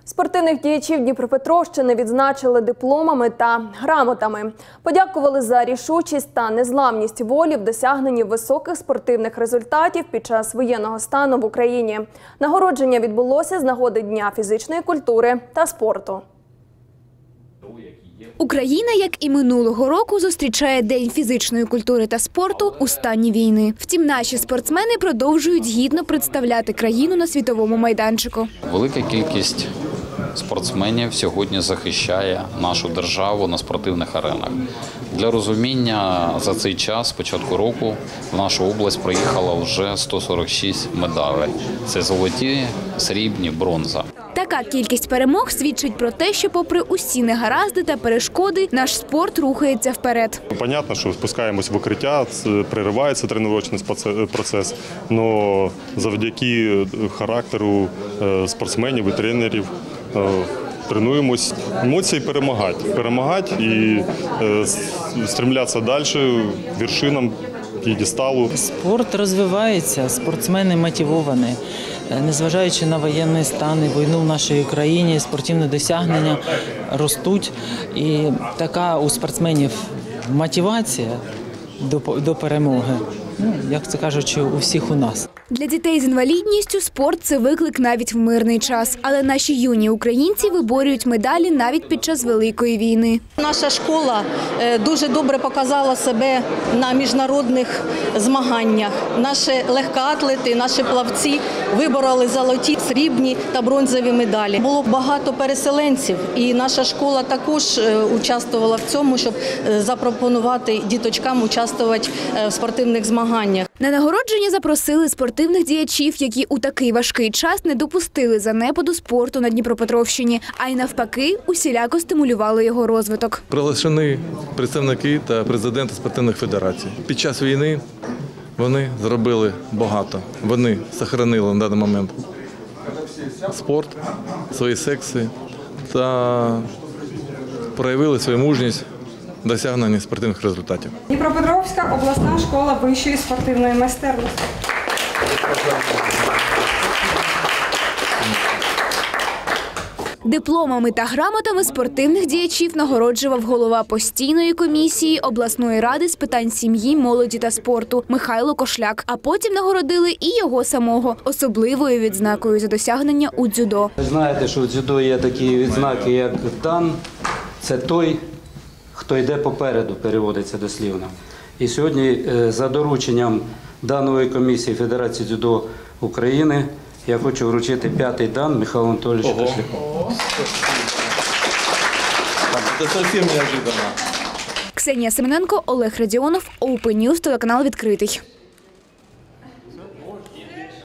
Спортивних діячів Дніпропетровщини відзначили дипломами та грамотами. Подякували за рішучість та незламність волі в досягненні високих спортивних результатів під час воєнного стану в Україні. Нагородження відбулося з нагоди Дня фізичної культури та спорту. Україна, як і минулого року, зустрічає День фізичної культури та спорту у стані війни. Втім, наші спортсмени продовжують гідно представляти країну на світовому майданчику. Велика кількість спортсменів сьогодні захищає нашу державу на спортивних аренах. Для розуміння, за цей час, з початку року, в нашу область приїхало вже 146 медалей. Це золоті, срібні, бронза. Така кількість перемог свідчить про те, що попри усі негаразди та перешкоди, наш спорт рухається вперед. Понятно, що спускаємось в укриття, переривається тренувальний процес, але завдяки характеру спортсменів і тренерів тренуємось. Емоції перемагати і стремлятися далі, вершинам п'єдесталу. Спорт розвивається, спортсмени мотивовані. Незважаючи на воєнний стан і війну в нашій країні, спортивні досягнення ростуть. І така у спортсменів мотивація до перемоги, як це кажучи, у всіх у нас. Для дітей з інвалідністю спорт – це виклик навіть в мирний час. Але наші юні українці виборюють медалі навіть під час Великої війни. Наша школа дуже добре показала себе на міжнародних змаганнях. Наші легкоатлети, наші плавці вибороли золоті, срібні та бронзові медалі. Було багато переселенців, і наша школа також участвувала в цьому, щоб запропонувати діточкам участвувати в спортивних змаганнях. На нагородження запросили спортивних діячів, які у такий важкий час не допустили занепаду спорту на Дніпропетровщині, а й навпаки усіляко стимулювали його розвиток. Приглашені представники та президенти спортивних федерацій. Під час війни вони зробили багато. Вони зберігали на даний момент спорт, свої секції та проявили свою мужність в досягненні спортивних результатів. Дніпропетровська обласна школа вищої спортивної майстерності. Дипломами та грамотами спортивних діячів нагороджував голова постійної комісії обласної ради з питань сім'ї, молоді та спорту Михайло Кошляк. А потім нагородили і його самого особливою відзнакою за досягнення у дзюдо. Ви знаєте, що в дзюдо є такі відзнаки, як дан. Це той, хто йде попереду, переводиться дослівно. І сьогодні за дорученням даної комісії Федерації дзюдо України я хочу вручити 5-й дан Михайлу Анатолійовичу Кошляку. Це зовсім неожиданно. Ксенія Семененко, Олег Радіонов, Open News, телеканал «Відкритий».